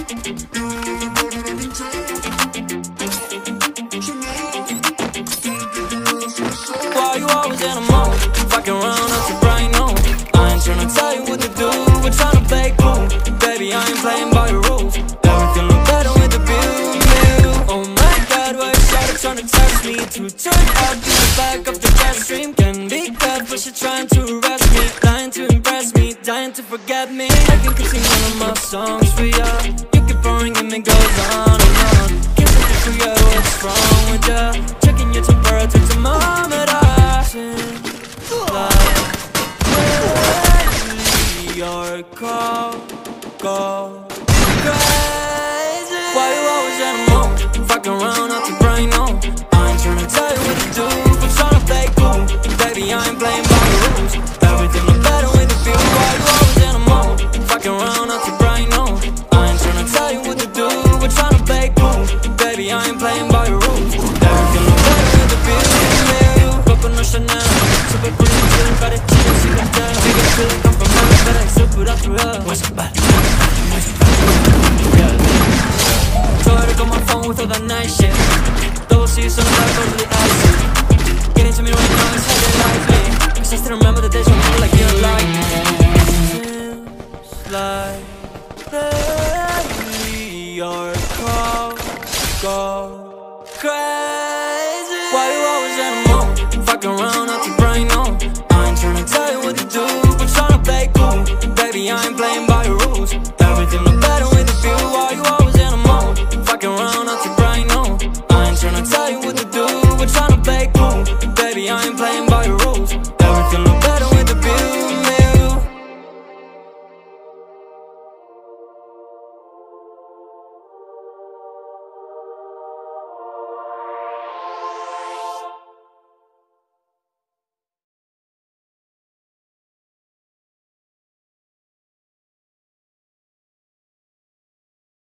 Why you always in a mode? Fucking around up to bright no. I ain't tryna tell you what to do, we're tryna play cool. Baby, I ain't playing by your rules. Everything look better with the view. Oh my God, why you started trying to test me? To turn out to the back of the jet stream. Can be good, but you're trying to arrest me. Lying to impress me, dying to forget me. I can keep singing one of my songs for ya. You keep boring and it goes on and on. Can't seem to figure out what's wrong with ya. Checking your temperature, thermometer. Your call, go crazy. Why you always in a mood? Fucking around up to brain no. I ain't tryna tell you what to do, but tryna play cool. Baby, I ain't playing by the rules. Everything look better with the feel. Why you always in a mood? Fucking around up to brain no. I ain't tryna tell you what to do, but tryna play cool. Baby, I ain't playing by the rules. Everything look better with the feel. Coco no Chanel, super pretty, feeling body, chicken, she can tell. Big up, feeling come from my better, super up to her. What's your body? Told her to call my phone with all that nice shit. Double C's on the back, totally icy. Get into me right now, it's how they like me. Cause I still remember the days when you were like, you like me. Seems like lately your call, go.